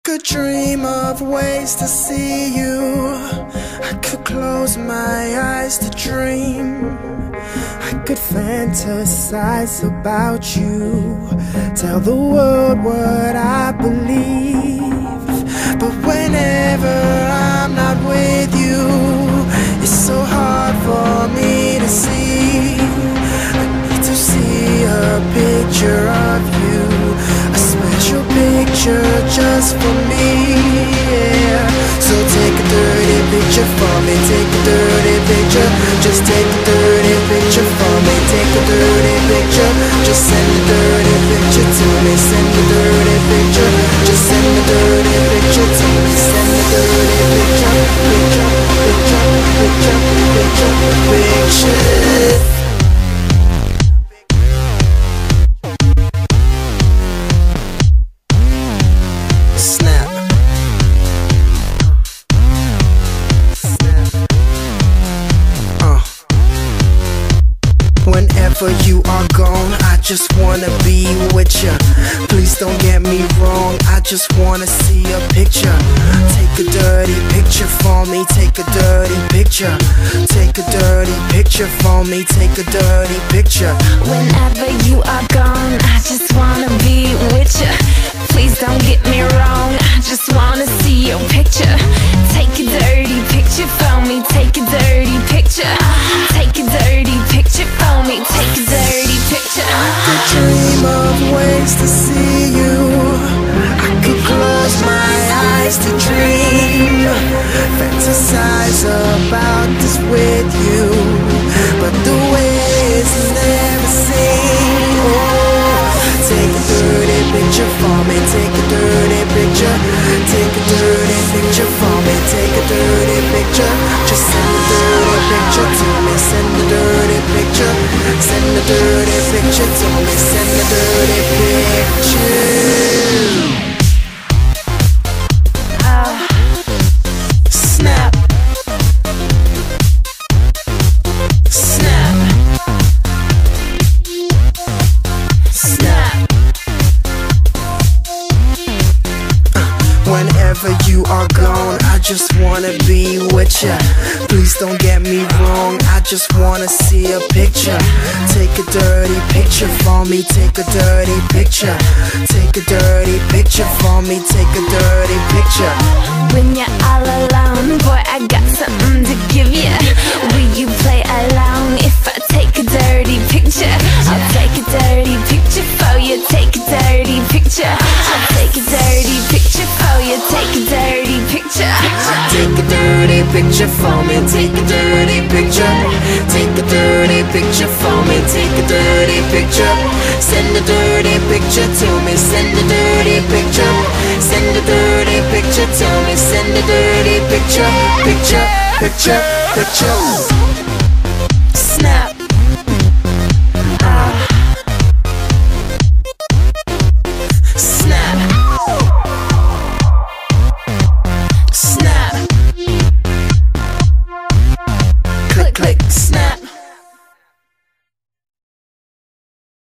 could dream of ways to see you. I could close my eyes to dream. I could fantasize about you, tell the world what I believe. But whenever I'm not with you, it's so hard for me to see. I need to see a picture of you, a special picture just for me, yeah. So take a dirty picture for me, take a dirty picture. Just take a dirty picture for me, take a dirty picture. Just send a dirty picture to me, send a dirty picture. Just send a dirty picture to me, send a dirty picture. Picture, picture, picture, picture, picture. Whenever you are gone, I just wanna be with ya. Please don't get me wrong, I just wanna see a picture. Take a dirty picture for me, take a dirty picture. Take a dirty picture for me, take a dirty picture. Whenever you are gone, I just wanna be with ya. Please don't get me wrong, I just wanna see your picture. Take a dirty picture for me, take a dirty picture. Take a dirty picture for me, take a dirty picture. I could dream of ways to see you. I could close my eyes to dream, fantasize about this with you. But the way is never seen. Oh, take a dirty picture for me, take a dirty picture. Take a dirty picture for me, take a dirty picture. Just send a dirty picture to me, send a dirty picture. Send a dirty picture to me, send a dirty picture. Snap. Snap. Snap. Whenever you are gone, I just wanna be with ya. Please don't get me wrong, I just wanna see a picture. Take a dirty picture for me, take a dirty picture. Take a dirty picture for me, take a dirty picture. When you're all alone, boy, I got something to give ya. Will you play along if I take a dirty picture? I'll take a dirty picture for you, take a dirty picture. I'll take a dirty picture for you, take a dirty picture. Take a dirty picture for me, take a dirty picture. Take a dirty picture for me, take a dirty picture. Send a dirty picture to me, send a dirty picture. Send a dirty picture to me, send a dirty picture. Picture, picture, picture.